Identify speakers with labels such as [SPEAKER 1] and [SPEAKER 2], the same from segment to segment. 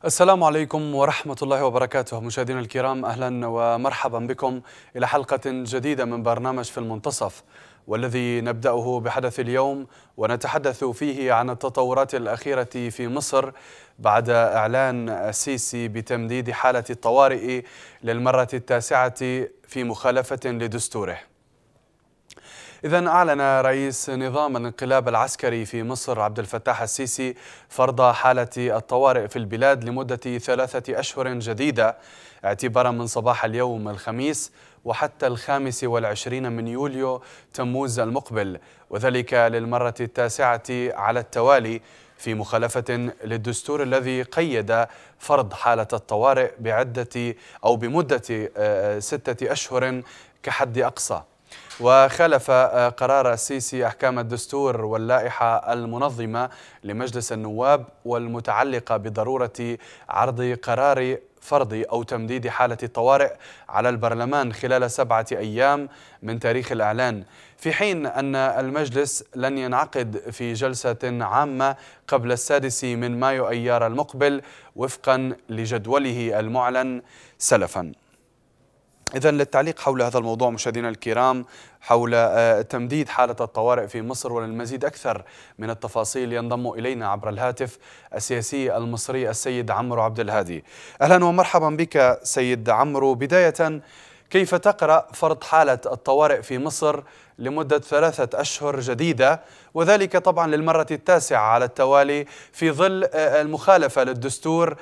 [SPEAKER 1] السلام عليكم ورحمة الله وبركاته. مشاهدينا الكرام، أهلا ومرحبا بكم إلى حلقة جديدة من برنامج في المنتصف، والذي نبدأه بحدث اليوم ونتحدث فيه عن التطورات الأخيرة في مصر بعد إعلان السيسي بتمديد حالة الطوارئ للمرة التاسعة في مخالفة لدستوره. إذن أعلن رئيس نظام الانقلاب العسكري في مصر عبد الفتاح السيسي فرض حالة الطوارئ في البلاد لمدة 3 أشهر جديدة، اعتبارا من صباح اليوم الخميس وحتى 25 من يوليو تموز المقبل، وذلك للمرة التاسعة على التوالي في مخالفة للدستور الذي قيد فرض حالة الطوارئ بمدة 6 أشهر كحد أقصى. وخالف قرار السيسي أحكام الدستور واللائحة المنظمة لمجلس النواب والمتعلقة بضرورة عرض قرار فرض أو تمديد حالة الطوارئ على البرلمان خلال 7 أيام من تاريخ الإعلان، في حين أن المجلس لن ينعقد في جلسة عامة قبل 6 من مايو أيار المقبل وفقا لجدوله المعلن سلفا. إذن للتعليق حول هذا الموضوع مشاهدينا الكرام، حول تمديد حالة الطوارئ في مصر، وللمزيد أكثر من التفاصيل ينضم إلينا عبر الهاتف السياسي المصري السيد عمرو عبد الهادي. أهلا ومرحبا بك سيد عمرو. بداية، كيف تقرأ فرض حالة الطوارئ في مصر لمدة 3 أشهر جديدة، وذلك طبعا للمرة التاسعة على التوالي في ظل المخالفة للدستور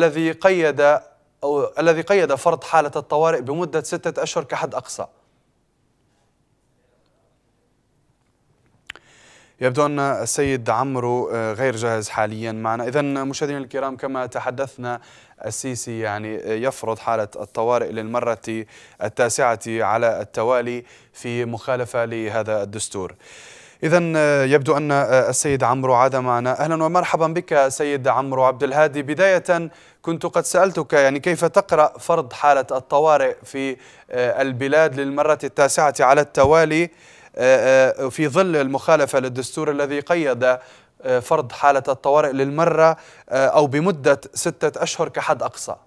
[SPEAKER 1] الذي قيد فرض حالة الطوارئ بمدة 6 أشهر كحد أقصى؟ يبدو أن السيد عمرو غير جاهز حاليا معنا. إذن مشاهدينا الكرام، كما تحدثنا، السيسي يفرض حالة الطوارئ للمرة التاسعة على التوالي في مخالفة لهذا الدستور. إذن يبدو أن السيد عمرو عاد معنا. أهلا ومرحبا بك سيد عمرو عبد الهادي. بداية، كنت قد سألتك كيف تقرأ فرض حالة الطوارئ في البلاد للمرة التاسعة على التوالي في ظل المخالفة للدستور الذي قيد فرض حالة الطوارئ للمرة أو بمدة 6 أشهر كحد أقصى.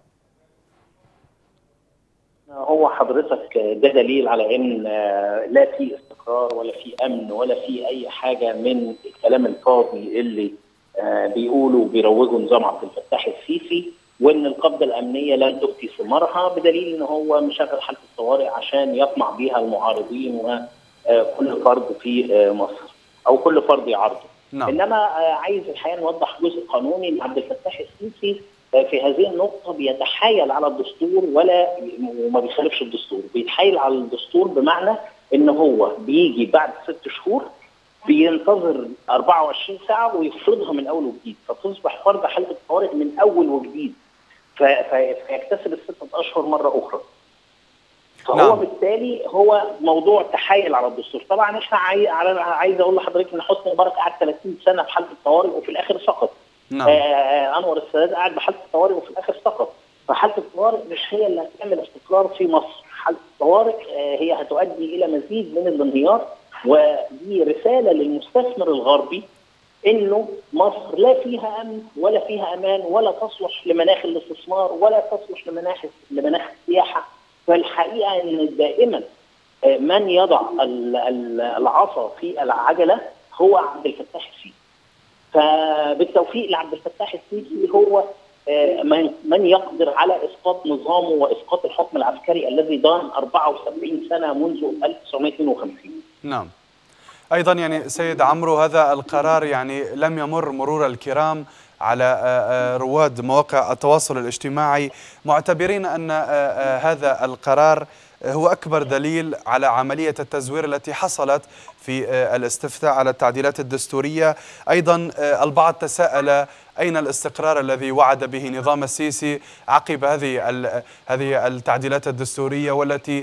[SPEAKER 2] هو حضرتك ده دليل على ان لا في استقرار ولا في امن ولا في اي حاجه من الكلام الفاضي اللي بيقولوا بيروجوا نظام عبد الفتاح السيسي، وان القبضه الامنيه لن تؤتي ثمارها، بدليل ان هو مشغل حاله الطوارئ عشان يطمع بيها المعارضين وكل فرد في مصر او كل فرد يعارضه.
[SPEAKER 1] نعم.
[SPEAKER 2] انما عايز الحقيقه نوضح جزء قانوني ان عبد الفتاح السيسي في هذه النقطة بيتحايل على الدستور وما بيخالفش الدستور، بيتحايل على الدستور بمعنى ان هو بيجي بعد 6 شهور بينتظر 24 ساعة ويفرضها من اول وجديد، فتصبح فرض حالة الطوارئ من اول وجديد، فيكتسب ال6 أشهر مرة أخرى. فهو
[SPEAKER 1] نعم.
[SPEAKER 2] بالتالي هو موضوع تحايل على الدستور. طبعا احنا عايز اقول لحضرتك ان حسني مبارك قعد 30 سنة بحالة الطوارئ وفي الاخر سقط.
[SPEAKER 1] نعم.
[SPEAKER 2] انور السادات قاعد بحاله الطوارئ وفي الاخر سقط. فحاله الطوارئ مش هي اللي هتعمل استقرار في مصر، حاله الطوارئ هي هتؤدي الى مزيد من الانهيار، ودي رساله للمستثمر الغربي انه مصر لا فيها امن ولا فيها امان ولا تصلح لمناخ الاستثمار ولا تصلح لمناخ السياحه. فالحقيقه ان دائما من يضع العصا في العجله هو عبد الفتاح السيسي. فبالتوفيق لعبد الفتاح السيسي هو من يقدر على اسقاط نظامه واسقاط الحكم العسكري الذي دام 74 سنه منذ 1952.
[SPEAKER 1] نعم. أيضا سيد عمرو، هذا القرار لم يمر مرور الكرام على رواد مواقع التواصل الاجتماعي، معتبرين أن هذا القرار هو أكبر دليل على عملية التزوير التي حصلت في الاستفتاء على التعديلات الدستورية. أيضا البعض تساءل أين الاستقرار الذي وعد به نظام السيسي عقب هذه التعديلات الدستورية، والتي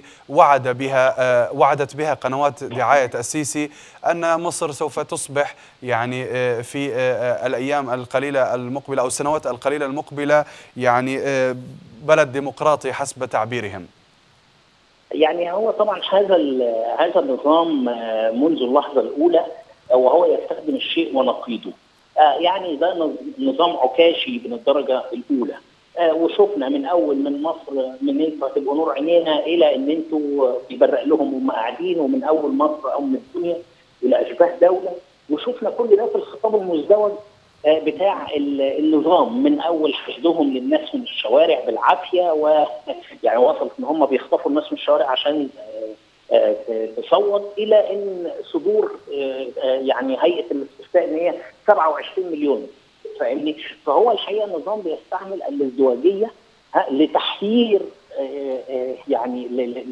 [SPEAKER 1] وعدت بها قنوات دعاية السيسي أن مصر سوف تصبح في الأيام القليلة المقبلة أو السنوات القليلة المقبلة بلد ديمقراطي حسب تعبيرهم.
[SPEAKER 2] هو طبعا هذا النظام منذ اللحظه الاولى وهو يستخدم الشيء ونقيضه. ده نظام عكاشي من الدرجه الاولى. وشفنا من اول من مصر من انتوا هتبقوا نور عينينا الى ان انتوا بيبرق لهم وهم قاعدين، ومن اول مصر ام الدنيا الى اشباه دوله. وشفنا كل ده في الخطاب المزدوج بتاع النظام، من اول حشدهم للناس من الشوارع بالعافيه، ويعني وصلت ان هم بيخطفوا الناس من الشوارع عشان تصوت، الى ان صدور يعني هيئه الاستفتاء ان هي 27 مليون. فاهمني؟ فهو الحقيقه النظام بيستعمل الازدواجيه لتحيير، يعني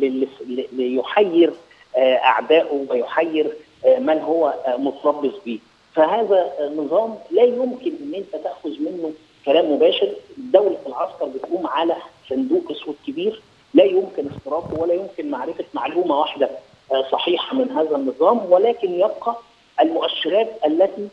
[SPEAKER 2] ليحير اعدائه ويحير من هو متربص به. فهذا النظام لا يمكن ان انت تاخذ منه كلام مباشر. دوله العسكر بتقوم على صندوق اسود كبير، لا يمكن اختراقه ولا يمكن معرفه معلومه واحده صحيحه من هذا النظام، ولكن يبقى المؤشرات التي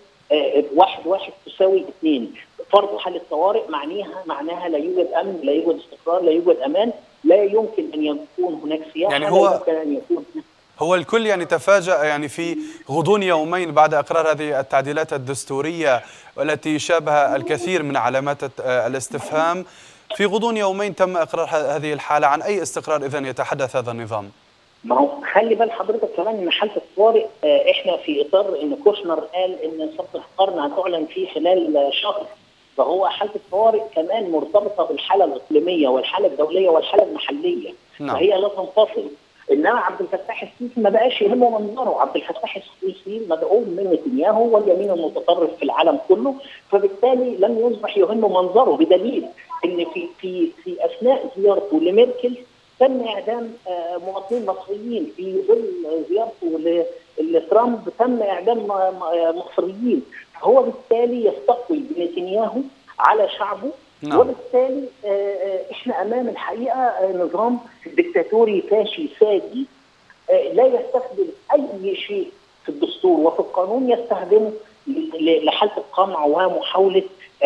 [SPEAKER 2] 1 تساوي 2. فرض حالة طوارئ معناها لا يوجد امن، لا يوجد استقرار، لا يوجد امان، لا يمكن ان يكون هناك سياحه،
[SPEAKER 1] يعني
[SPEAKER 2] لا يمكن ان يكون
[SPEAKER 1] هو الكل يعني تفاجأ يعني في غضون يومين بعد إقرار هذه التعديلات الدستورية والتي شابها الكثير من علامات الاستفهام. في غضون يومين تم إقرار هذه الحالة. عن أي استقرار إذن يتحدث هذا النظام؟
[SPEAKER 2] ما هو خلي بال حضرتك كمان ان حاله الطوارئ احنا في اطار ان كوشنر قال ان صفقه القرن هتعلن فيه خلال شهر، فهو حاله الطوارئ كمان مرتبطه بالحاله الاقليميه والحاله الدوليه والحاله المحليه.
[SPEAKER 1] نعم.
[SPEAKER 2] فهي لا تنفصل. انما عبد الفتاح السيسي ما بقاش يهمه منظره، عبد الفتاح السيسي مدعوم من نتنياهو واليمين المتطرف في العالم كله، فبالتالي لم يصبح يهمه منظره، بدليل ان في اثناء زيارته لميركل تم اعدام مواطنين مصريين، في ظل زيارته لترامب تم اعدام مصريين. هو بالتالي يستقوي بنتنياهو على شعبه. نعم. وبالتالي احنا امام الحقيقه نظام دكتاتوري فاشي سادي لا يستخدم اي شيء في الدستور وفي القانون يستخدمه لحاله القمع ومحاوله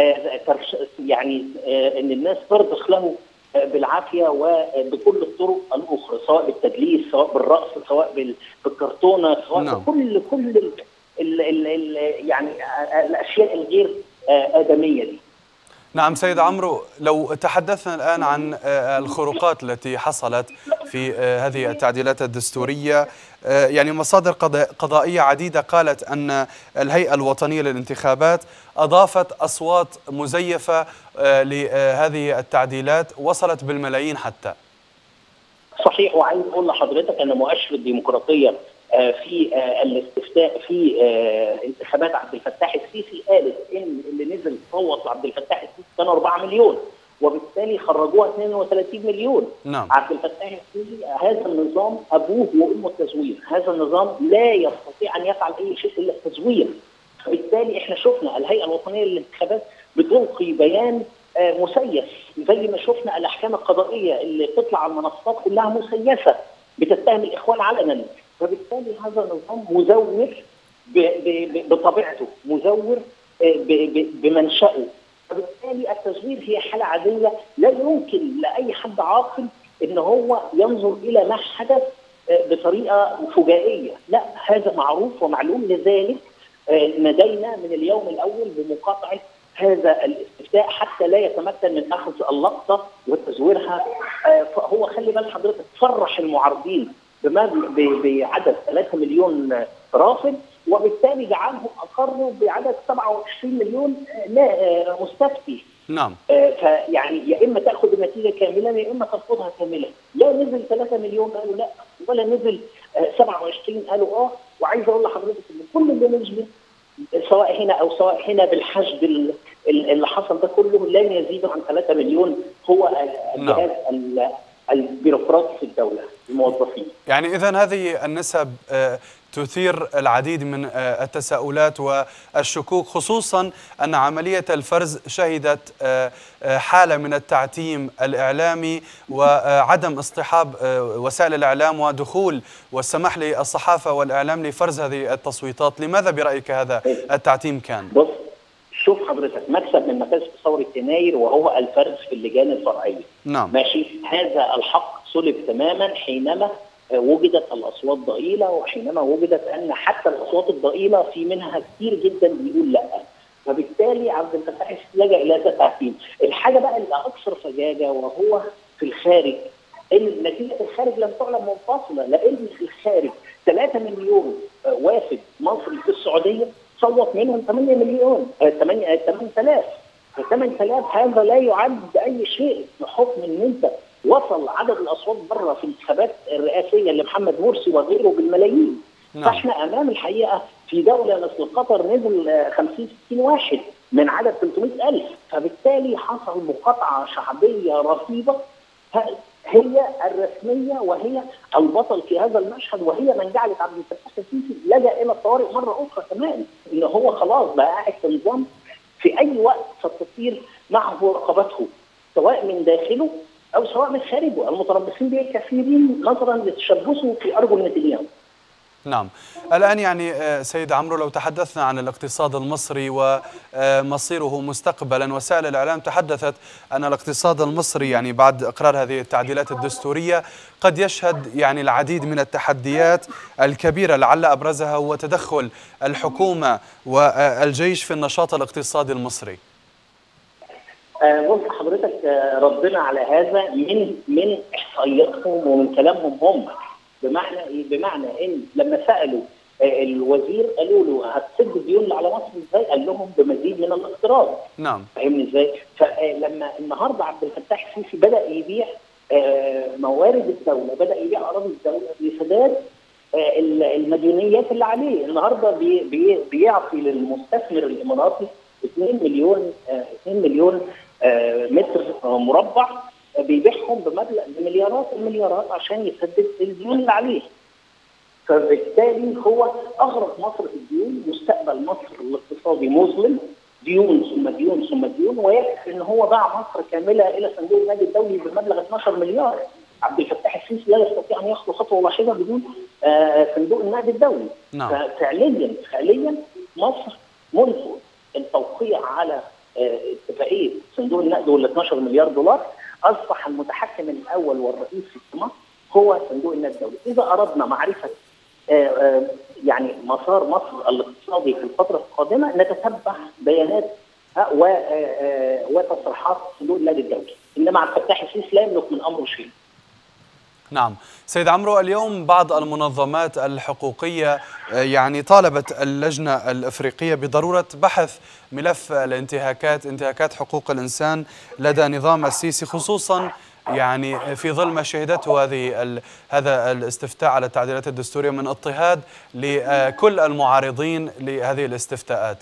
[SPEAKER 2] يعني ان الناس ترضخ له بالعافيه وبكل الطرق الاخرى، سواء بالتدليس، سواء بالرقص، سواء بالكرتونه، سواء نعم. بكل يعني الاشياء الغير ادميه دي.
[SPEAKER 1] نعم سيد عمرو، لو تحدثنا الآن عن الخروقات التي حصلت في هذه التعديلات الدستورية، يعني مصادر قضائية عديدة قالت أن الهيئة الوطنية للانتخابات أضافت أصوات مزيفة لهذه التعديلات وصلت بالملايين حتى.
[SPEAKER 2] صحيح، وعايز أقول لحضرتك أن مؤشر الديمقراطية في الاستفتاء في انتخابات عبد الفتاح السيسي قالت ان اللي نزل صوت لعبد الفتاح السيسي كانوا 4 مليون، وبالتالي خرجوها 32 مليون.
[SPEAKER 1] نعم.
[SPEAKER 2] عبد الفتاح السيسي هذا النظام ابوه وامه التزوير، هذا النظام لا يستطيع ان يفعل اي شيء الا التزوير. فبالتالي احنا شفنا الهيئه الوطنيه للانتخابات بتلقي بيان مسيس، زي ما شفنا الاحكام القضائيه اللي بتطلع على المنصات كلها مسيسه بتتهم الاخوان علنا. فبالتالي هذا النظام مزور بطبيعته، مزور بمنشأه. فبالتالي التزوير هي حالة عادية، لا يمكن لأي حد عاقل ان هو ينظر الى ما حدث بطريقة فجائية، لا هذا معروف ومعلوم. لذلك نادينا من اليوم الاول بمقاطعة هذا الاستفتاء حتى لا يتمكن من اخذ اللقطة وتزويرها. فهو خلي بال حضرتك فرح المعارضين بعدد 3 مليون رافض، وبالتالي جعلهم اقروا بعدد 27 مليون مستفتي.
[SPEAKER 1] نعم.
[SPEAKER 2] فيعني يا اما تاخذ النتيجه كامله يا اما ترفضها كامله. لا نزل 3 مليون قالوا لا، ولا نزل 27 قالوا وعايز اقول لحضرتك ان كل اللي نزل سواء هنا او سواء هنا بالحشد اللي حصل ده كله لن يزيد عن 3 مليون هو الجهاز البيروقراطي في الدولة، الموظفين.
[SPEAKER 1] يعني إذن هذه النسب تثير العديد من التساؤلات والشكوك، خصوصا أن عملية الفرز شهدت حالة من التعتيم الإعلامي وعدم اصطحاب وسائل الإعلام ودخول والسماح للصحافة والإعلام لفرز هذه التصويتات. لماذا برأيك هذا التعتيم كان؟
[SPEAKER 2] بص، شوف حضرتك، مكسب من مكاسب ثورة يناير وهو الفرز في اللجان الفرعية.
[SPEAKER 1] نعم.
[SPEAKER 2] ماشي، هذا الحق سلب تماما حينما وجدت الأصوات ضئيلة، وحينما وجدت أن حتى الأصوات الضئيلة في منها كثير جدا بيقول لا. فبالتالي عبد الفتاح السيسي لجأ الى تعتيم. الحاجه بقى اللي اكثر فجاجه وهو في الخارج، ان نتيجه الخارج لم تعلن منفصله، لان في الخارج 3 مليون وافد مصري في السعوديه صوت منهم 8 مليون 8000. ف 8000 هذا لا يعد باي شيء بحكم ان انت وصل عدد الاصوات بره في الانتخابات الرئاسيه لمحمد مرسي وغيره بالملايين. فاحنا امام الحقيقه في دوله مثل قطر نزل 50 60 واحد من عدد 300,000، فبالتالي حصل مقاطعه شعبيه رهيبه هي الرسميه وهي البطل في هذا المشهد، وهي من جعلت عبد الفتاح السيسي لجأ الى الطوارئ مره اخرى كمان، ان هو خلاص بقى قاعد في نظام في اي وقت ستطير معه رقبته سواء من داخله او سواء من خارجه. المتربصين به كثيرين نظرا لتشبثه في ارجل نتنياهو.
[SPEAKER 1] نعم. الآن يعني سيد عمرو، لو تحدثنا عن الاقتصاد المصري ومصيره مستقبلا، وسائل الإعلام تحدثت أن الاقتصاد المصري يعني بعد إقرار هذه التعديلات الدستورية قد يشهد يعني العديد من التحديات الكبيرة، لعل أبرزها هو تدخل الحكومة والجيش في النشاط الاقتصادي المصري.
[SPEAKER 2] بص حضرتك، ردنا على هذا من احصائياتهم ومن كلامهم هم. بمعنى ايه؟ بمعنى ان لما سالوا الوزير قالوا له هتسد الديون اللي على مصر ازاي؟ قال لهم بمزيد من الاقتراض.
[SPEAKER 1] نعم.
[SPEAKER 2] فاهمني ازاي؟ فلما النهارده عبد الفتاح السيسي بدا يبيع موارد الدوله، بدا يبيع اراضي الدوله لسداد المديونيات اللي عليه. النهارده بيعطي للمستثمر الاماراتي 2 مليون متر مربع، بيبيعهم بمبلغ بمليارات المليارات عشان يسدد الديون اللي عليه. فبالتالي هو اغرق مصر في الديون، مستقبل مصر الاقتصادي مظلم، ديون ثم ديون ثم ديون، ويكفي ان هو باع مصر كامله الى صندوق النقد الدولي بمبلغ 12 مليار. عبد الفتاح السيسي لا يستطيع ان يخطو خطوه واحده بدون صندوق النقد الدولي.
[SPEAKER 1] نعم.
[SPEAKER 2] ففعليا مصر منذ التوقيع على اتفاقيه صندوق النقد وال 12 مليار دولار اصبح المتحكم الاول والرئيسي في مصر هو صندوق النقد الدولي. اذا اردنا معرفه يعني مسار مصر الاقتصادي في الفتره القادمه نتتبع بيانات وتصريحات صندوق النقد الدولي، انما عبد الفتاح السيسي لا يملك من امره شيء.
[SPEAKER 1] نعم. سيد عمرو، اليوم بعض المنظمات الحقوقية يعني طالبت اللجنة الإفريقية بضرورة بحث ملف انتهاكات حقوق الإنسان لدى نظام السيسي، خصوصا يعني في ظل ما شهدته هذا الاستفتاء على التعديلات الدستورية من اضطهاد لكل المعارضين لهذه الاستفتاءات.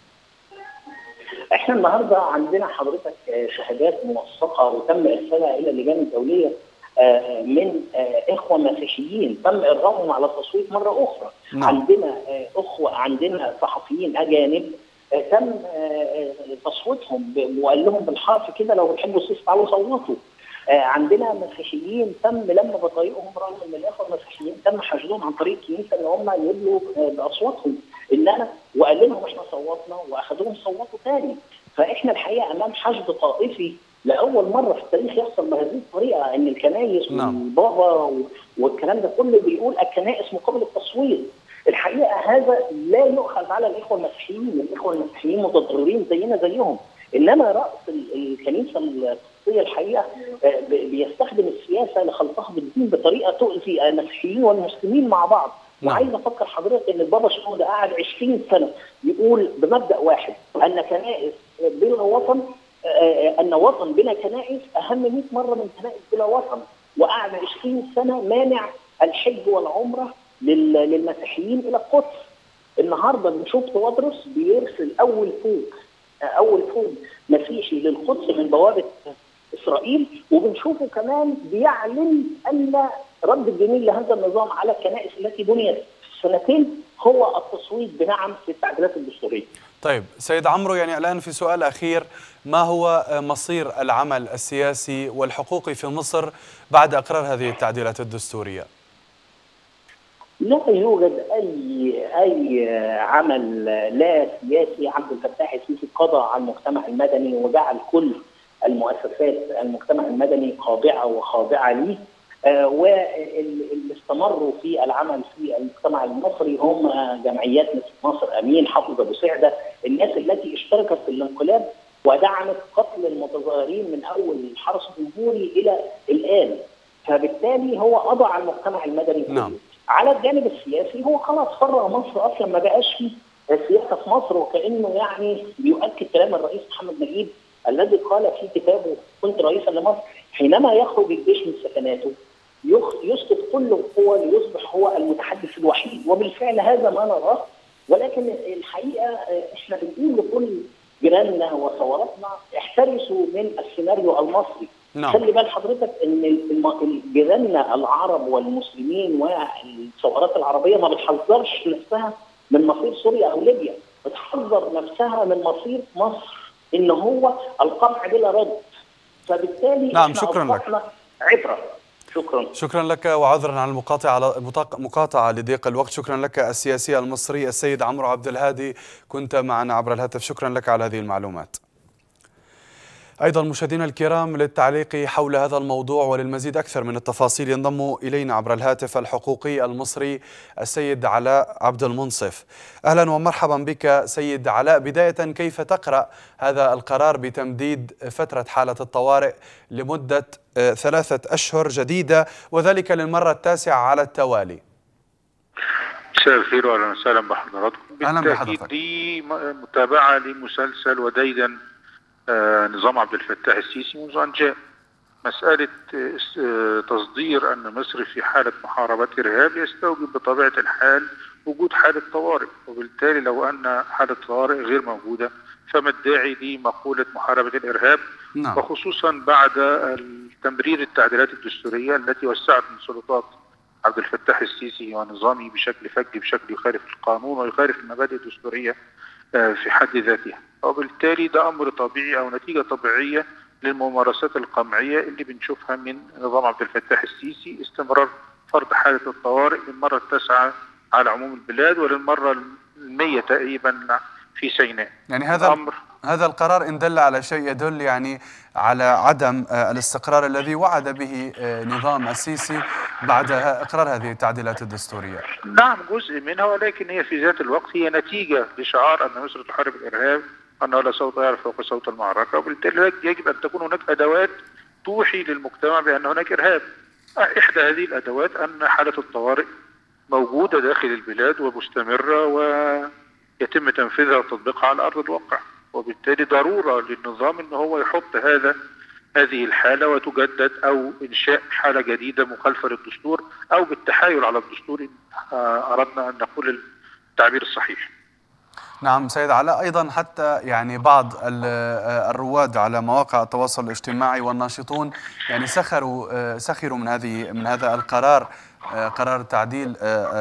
[SPEAKER 2] احنا النهارده عندنا حضرتك شهادات موثقة وتم ارسالها الى اللجان الدولية من اخوه مسيحيين تم ارغامهم على التصويت مره اخرى. عندنا صحفيين اجانب تم تصويتهم وقال لهم بالحرف كده لو بتحبوا السيسي تعالوا صوتوا. عندنا مسيحيين تم لما بطايقهم، رغم ان الاخوه المسيحيين تم حشدهم عن طريق الكنيسه ان هم يدلوا باصواتهم، وقال لهم احنا صوتنا واخذوهم صوتوا ثاني. فاحنا الحقيقه امام حشد طائفي لاول مره في التاريخ يحصل بهذه الطريقه، ان الكنائس والبابا والكلام ده كله بيقول الكنائس مقابل التصويت. الحقيقه هذا لا يؤخذ على الاخوه المسيحيين، الاخوه المسيحيين متضررين زينا زيهم، انما راس الكنيسه القبطيه الحقيقه بيستخدم السياسه لخلطها بالدين بطريقه تؤذي المسيحيين والمسلمين مع بعض. وعايز افكر حضرتك ان البابا شنودة قعد 20 سنه يقول بمبدا واحد ان كنائس بلا وطن، ان وطن بلا كنائس اهم 100 مره من كنائس بلا وطن، وقعد 20 سنه مانع الحج والعمره للمسيحيين الى القدس. النهارده بنشوف توادرس بيرسل اول فوج مسيحي للقدس من بوابه اسرائيل، وبنشوفه كمان بيعلن ان رد الجميل لهذا النظام على الكنائس التي بنيت في السنتين هو التصويت بنعم في التعديلات الدستوريه.
[SPEAKER 1] طيب سيد عمرو، يعني الآن في سؤال أخير، ما هو مصير العمل السياسي والحقوقي في مصر بعد إقرار هذه التعديلات الدستورية؟
[SPEAKER 2] لا يوجد أي عمل لا سياسي. عبد الفتاح السيسي قضى على المجتمع المدني وجعل كل المؤسسات المجتمع المدني خاضعة وخاضعة ليه. واللي استمروا في العمل في المجتمع المصري هم جمعيات مثل مصر امين، حافظ ابو سعده، الناس التي اشتركت في الانقلاب ودعمت قتل المتظاهرين من اول الحرس الجمهوري الى الان. فبالتالي هو قضى على المجتمع المدني كله.
[SPEAKER 1] نعم.
[SPEAKER 2] على الجانب السياسي هو خلاص فرغ مصر اصلا، ما بقاش فيه سياسه في مصر، وكانه يعني بيؤكد كلام الرئيس محمد نجيب الذي قال في كتابه كنت رئيسا لمصر: حينما يخرج الجيش من سكناته يسقط كل القوى ليصبح هو المتحدث الوحيد. وبالفعل هذا ما نراه، ولكن الحقيقه احنا بنقول لكل جيراننا وثوراتنا احترسوا من السيناريو المصري.
[SPEAKER 1] نعم.
[SPEAKER 2] خلي بال حضرتك ان جيراننا العرب والمسلمين والثورات العربيه ما بتحذرش نفسها من مصير سوريا او ليبيا، بتحذر نفسها من مصير مصر، ان هو القمع بلا رد. فبالتالي
[SPEAKER 1] نعم. شكرا لك.
[SPEAKER 2] عبره.
[SPEAKER 1] شكرا لك، وعذرا عن المقاطعة لضيق الوقت. شكرا لك السياسي المصري السيد عمرو عبد الهادي، كنت معنا عبر الهاتف. شكرا لك على هذه المعلومات. أيضا مشاهدينا الكرام، للتعليق حول هذا الموضوع وللمزيد أكثر من التفاصيل ينضم إلينا عبر الهاتف الحقوقي المصري السيد علاء عبد المنصف. أهلا ومرحبا بك سيد علاء. بداية، كيف تقرأ هذا القرار بتمديد فترة حالة الطوارئ لمدة 3 أشهر جديدة، وذلك للمرة التاسعة على التوالي؟
[SPEAKER 3] مساء الخير واهلا وسهلا بحضراتكم.
[SPEAKER 1] أهلا بحضرتك.
[SPEAKER 3] دي متابعة لمسلسل وديدا نظام عبد الفتاح السيسي منذ أن جاء. مسألة تصدير أن مصر في حالة محاربة إرهاب يستوجب بطبيعة الحال وجود حالة طوارئ، وبالتالي لو أن حالة طوارئ غير موجودة فما الداعي لمقولة محاربة الإرهاب؟
[SPEAKER 1] نعم.
[SPEAKER 3] وخصوصا بعد تمرير التعديلات الدستورية التي وسعت من سلطات عبد الفتاح السيسي ونظامه بشكل فج، بشكل يخالف القانون ويخالف المبادئ الدستورية في حد ذاتها. وبالتالي ده أمر طبيعي أو نتيجة طبيعية للممارسات القمعية اللي بنشوفها من نظام عبد الفتاح السيسي، استمرار فرض حالة الطوارئ للمرة التاسعة على عموم البلاد وللمرة 100 تقريبا في سيناء.
[SPEAKER 1] يعني هذا القرار إن دل على شيء يدل يعني على عدم الاستقرار الذي وعد به نظام السيسي بعد إقرار هذه التعديلات الدستورية.
[SPEAKER 3] نعم، جزء منها، ولكن هي في ذات الوقت هي نتيجة لشعار أن مصر تحارب الإرهاب، أنه لا صوت يعرف فوق صوت المعركة، وبالتالي يجب أن تكون هناك أدوات توحي للمجتمع بأن هناك إرهاب. إحدى هذه الأدوات أن حالة الطوارئ موجودة داخل البلاد ومستمرة ويتم تنفيذها وتطبيقها على أرض الواقع، وبالتالي ضرورة للنظام أنه هو يحط هذه الحالة وتجدد أو إنشاء حالة جديدة مخالفة للدستور أو بالتحايل على الدستور إن أردنا أن نقول التعبير الصحيح.
[SPEAKER 1] نعم سيد علاء، أيضا حتى يعني بعض الرواد على مواقع التواصل الاجتماعي والناشطون يعني سخروا من هذا القرار، قرار تعديل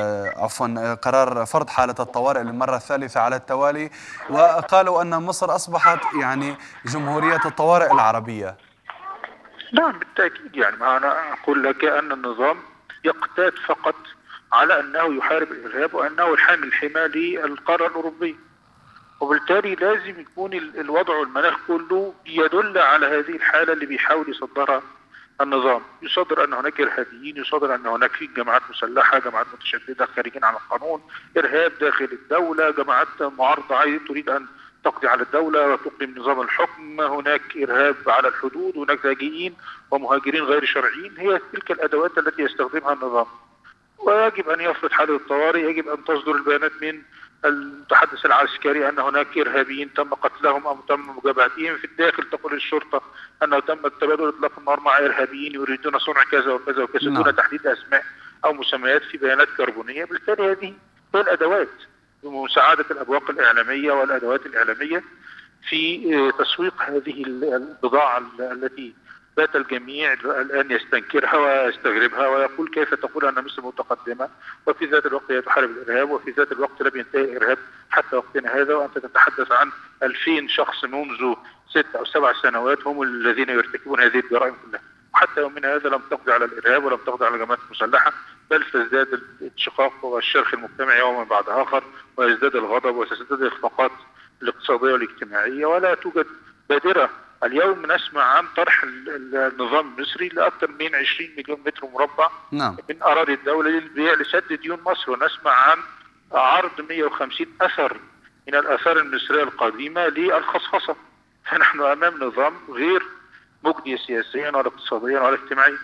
[SPEAKER 1] قرار فرض حالة الطوارئ للمرة الثالثة على التوالي، وقالوا أن مصر أصبحت يعني جمهورية الطوارئ العربية.
[SPEAKER 3] نعم بالتأكيد، يعني ما أنا أقول لك أن النظام يقتات فقط على أنه يحارب الإرهاب وأنه الحامل الحماية للقارة الأوروبية، وبالتالي لازم يكون الوضع والمناخ كله يدل على هذه الحالة اللي بيحاول يصدرها النظام. يصدر أن هناك إرهابيين، يصدر أن هناك في جماعات مسلحة، جماعات متشددة خارجين عن القانون، إرهاب داخل الدولة، جماعات معارضة تريد أن تقضي على الدولة وتقيم نظام الحكم، هناك إرهاب على الحدود، هناك لاجئين ومهاجرين غير شرعيين. هي تلك الأدوات التي يستخدمها النظام، ويجب أن يفرض حالة الطوارئ. يجب أن تصدر البيانات من المتحدث العسكري أن هناك إرهابيين تم قتلهم أو تم مجابهتهم، في الداخل تقول الشرطة أنه تم تبادل إطلاق النار مع إرهابيين يريدون صنع كذا وكذا وكذا دون تحديد أسماء أو مسميات في بيانات كربونية. بالتالي هذه هي الأدوات بمساعدة الأبواق الإعلامية والأدوات الإعلامية في تسويق هذه البضاعة التي بات الجميع الآن يستنكرها ويستغربها ويقول كيف تقول أن مصر متقدمة وفي ذات الوقت هي تحارب الإرهاب، وفي ذات الوقت لم ينتهي الإرهاب حتى وقتنا هذا، وأنت تتحدث عن 2000 شخص منذ 6 أو 7 سنوات هم الذين يرتكبون هذه الجرائم كلها، وحتى يومنا هذا لم تقضي على الإرهاب ولم تقضي على الجماعات المسلحة، بل تزداد الانشقاق والشرخ المجتمعي يوما بعد آخر، ويزداد الغضب وتزداد الإخفاقات الاقتصادية والاجتماعية، ولا توجد بادرة اليوم نسمع عن طرح النظام المصري لأكثر من 20 مليون متر مربع
[SPEAKER 1] نعم.
[SPEAKER 3] من أراضي الدولة للبيع لسد ديون مصر، ونسمع عن عرض 150 أثر من الآثار المصرية القديمة للخصخصة. فنحن أمام نظام غير مجدي سياسيا ولا اقتصاديا ولا اجتماعيا.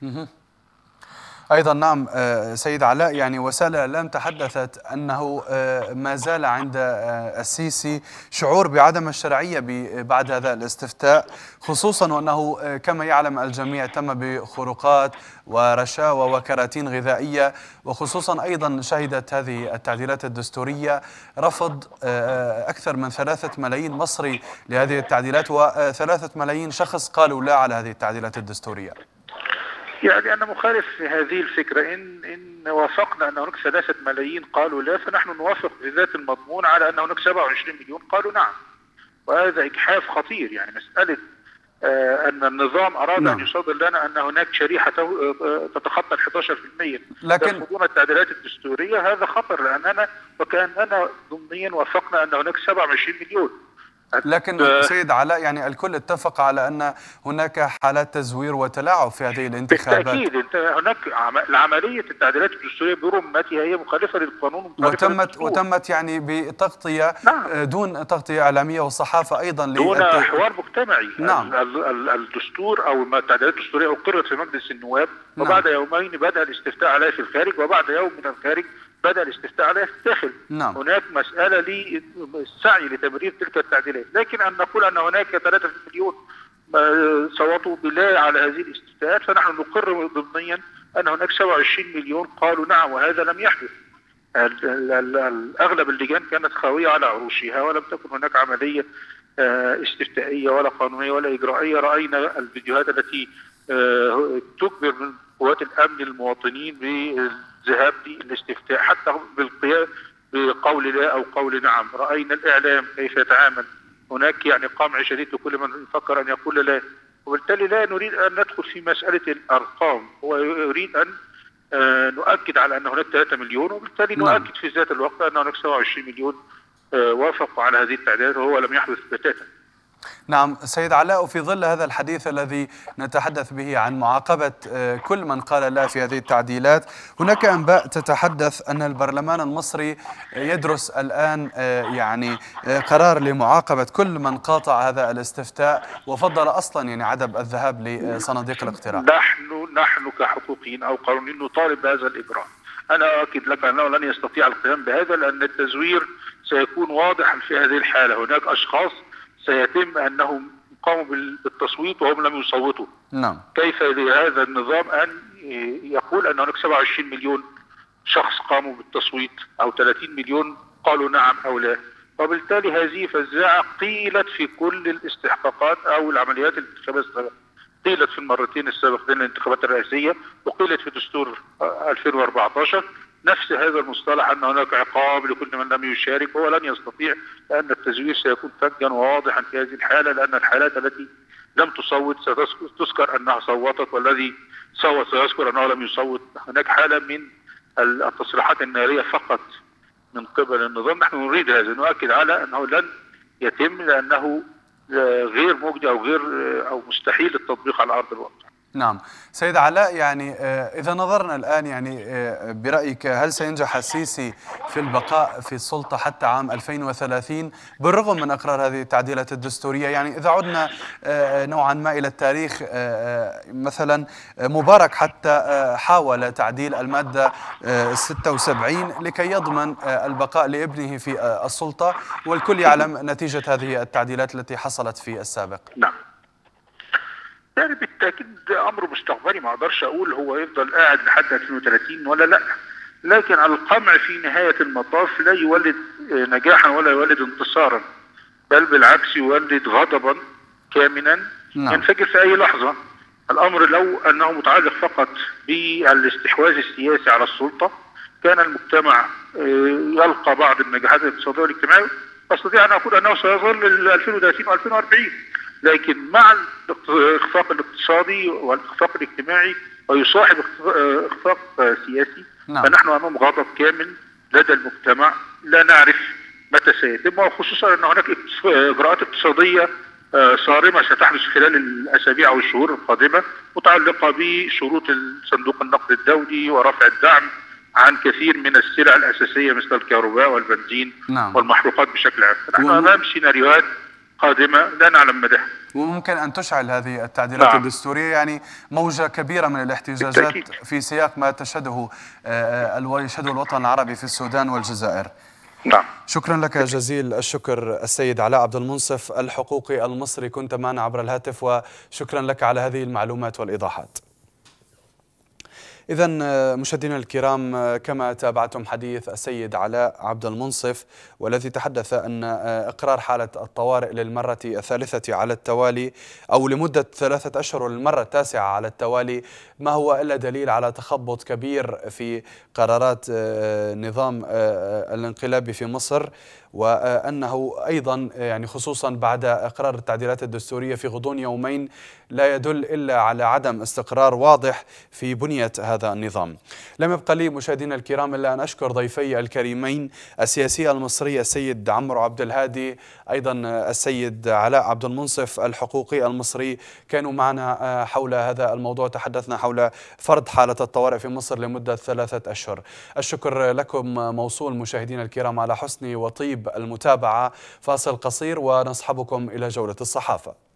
[SPEAKER 1] أيضا نعم سيد علاء، يعني وسائل الإعلام تحدثت أنه ما زال عند السيسي شعور بعدم الشرعية بعد هذا الاستفتاء، خصوصا وأنه كما يعلم الجميع تم بخروقات ورشاوى وكراتين غذائية، وخصوصا أيضا شهدت هذه التعديلات الدستورية رفض أكثر من 3 ملايين مصري لهذه التعديلات، و3 ملايين شخص قالوا لا على هذه التعديلات الدستورية.
[SPEAKER 3] يعني أنا مخالف في هذه الفكرة. إن وافقنا أن هناك 3 ملايين قالوا لا، فنحن نوافق بذات المضمون على أن هناك 27 مليون قالوا نعم، وهذا إجحاف خطير. يعني مسألة أن النظام أراد أن يصدر لنا أن هناك شريحة تتخطى 11%
[SPEAKER 1] لكن
[SPEAKER 3] يرفضون التعديلات الدستورية، هذا خطر، لأننا وكأننا ضمنيا وافقنا أن هناك 27 مليون.
[SPEAKER 1] لكن سيد علاء، يعني الكل اتفق على أن هناك حالات تزوير وتلاعب في هذه الانتخابات.
[SPEAKER 3] بالتأكيد هناك العملية التعديلات الدستورية برمتها هي مخالفة للقانون
[SPEAKER 1] وتمت يعني بتغطية دون تغطية إعلامية والصحافة أيضا
[SPEAKER 3] دون حوار مجتمعي.
[SPEAKER 1] نعم.
[SPEAKER 3] الدستور أو التعديلات الدستورية أقرت في مجلس النواب، وبعد يومين بدأ الاستفتاء عليها في الخارج، وبعد يوم من الخارج بدأ الاستفتاء عليها في الداخل.
[SPEAKER 1] نعم.
[SPEAKER 3] هناك مسألة للسعي لتبرير تلك التعديلات، لكن أن نقول أن هناك 3 مليون صوتوا بلا على هذه الاستفتاءات، فنحن نقر ضمنيا أن هناك 27 مليون قالوا نعم، وهذا لم يحدث. أغلب اللجان كانت خاوية على عروشها، ولم تكن هناك عملية استفتائية ولا قانونية ولا إجرائية. رأينا الفيديوهات التي تجبر من قوات الأمن المواطنين بالذهاب للاستفتاء حتى بالقيام بقول لا أو قول نعم. رأينا الإعلام كيف يتعامل، هناك يعني قمع شديد لكل من يفكر أن يقول لا، وبالتالي لا نريد أن ندخل في مسألة الأرقام. هو يريد أن نؤكد على أن هناك 3 مليون، وبالتالي نؤكد في ذات الوقت أن هناك 27 مليون وافقوا على هذه التعديلات، وهو لم يحدث بتاتا.
[SPEAKER 1] نعم سيد علاء، في ظل هذا الحديث الذي نتحدث به عن معاقبة كل من قال لا في هذه التعديلات، هناك أنباء تتحدث أن البرلمان المصري يدرس الآن يعني قرار لمعاقبة كل من قاطع هذا الاستفتاء وفضل أصلا يعني عدم الذهاب لصناديق الاقتراع.
[SPEAKER 3] نحن كحقوقيين أو قانونيين نطالب بهذا الإجراء. أنا أؤكد لك أنه لن يستطيع القيام بهذا، لأن التزوير سيكون واضحا في هذه الحالة. هناك أشخاص سيتم أنهم قاموا بالتصويت وهم لم يصوتوا.
[SPEAKER 1] نعم.
[SPEAKER 3] كيف لهذا النظام أن يقول أن هناك 27 مليون شخص قاموا بالتصويت أو 30 مليون قالوا نعم أو لا؟ وبالتالي هذه فزاعة قيلت في كل الاستحقاقات أو العمليات الانتخابية السابقة، قيلت في المرتين السابقتين للانتخابات الرئاسية، وقيلت في دستور 2014 نفس هذا المصطلح أن هناك عقاب لكل من لم يشارك، وهو لن يستطيع، لأن التزوير سيكون فجا وواضحا في هذه الحالة، لأن الحالات التي لم تصوت ستذكر أنها صوتت، والذي صوت سيذكر أنه لم يصوت. هناك حالة من التصريحات النارية فقط من قبل النظام. نحن نريد هذا، نؤكد على أنه لن يتم، لأنه غير مجدي أو مستحيل التطبيق على أرض الواقع.
[SPEAKER 1] نعم سيد علاء، يعني إذا نظرنا الآن يعني برأيك هل سينجح السيسي في البقاء في السلطة حتى عام 2030 بالرغم من إقرار هذه التعديلات الدستورية؟ يعني إذا عدنا نوعا ما إلى التاريخ، مثلا مبارك حتى حاول تعديل المادة 76 لكي يضمن البقاء لابنه في السلطة، والكل يعلم نتيجة هذه التعديلات التي حصلت في السابق.
[SPEAKER 3] نعم، يعني بالتأكيد أمر مستقبلي، ما أقدرش أقول هو يفضل قاعد لحد 2030 ولا لا، لكن القمع في نهاية المطاف لا يولد نجاحا ولا يولد انتصارا، بل بالعكس يولد غضبا كامنا ينفجر في أي لحظة. الأمر لو أنه متعلق فقط بالاستحواذ السياسي على السلطة كان المجتمع يلقى بعض النجاحات الاقتصادية والاجتماعية، أستطيع أن أقول أنه سيظل 2030 و2040، لكن مع الإخفاق الاقتصادي والإخفاق الاجتماعي ويصاحب إخفاق سياسي، فنحن أمام غضب كامل لدى المجتمع لا نعرف متى سيتم، وخصوصا أن هناك إجراءات اقتصادية صارمة ستحدث خلال الأسابيع أو الشهور القادمة، متعلقة بشروط صندوق النقد الدولي ورفع الدعم عن كثير من السلع الأساسية مثل الكهرباء والبنزين والمحروقات بشكل عام. نحن أمام سيناريوهات قادمة لا نعلم مداها،
[SPEAKER 1] وممكن أن تشعل هذه التعديلات الدستورية يعني موجة كبيرة من الاحتجاجات بالتأكيد. في سياق ما يشهده الوطن العربي في السودان والجزائر.
[SPEAKER 3] نعم.
[SPEAKER 1] شكرا لك جزيل الشكر السيد علاء عبد المنصف الحقوقي المصري، كنت معنا عبر الهاتف، وشكرا لك على هذه المعلومات والإيضاحات. إذن مشاهدينا الكرام، كما تابعتم حديث السيد علاء عبد المنصف والذي تحدث أن إقرار حالة الطوارئ للمرة الثالثة على التوالي أو لمدة 3 أشهر للمرة التاسعة على التوالي ما هو إلا دليل على تخبط كبير في قرارات نظام الانقلاب في مصر، وأنه أيضا يعني خصوصا بعد إقرار التعديلات الدستورية في غضون يومين لا يدل إلا على عدم استقرار واضح في بنية هذا النظام. لم يبقى لي مشاهدينا الكرام إلا أن أشكر ضيفي الكريمين السياسي المصري السيد عمرو عبد الهادي، أيضا السيد علاء عبد المنصف الحقوقي المصري، كانوا معنا حول هذا الموضوع، تحدثنا حول فرض حالة الطوارئ في مصر لمدة 3 أشهر. الشكر لكم موصول مشاهدينا الكرام على حسن وطيب المتابعة. فاصل قصير ونصحبكم إلى جولة الصحافة.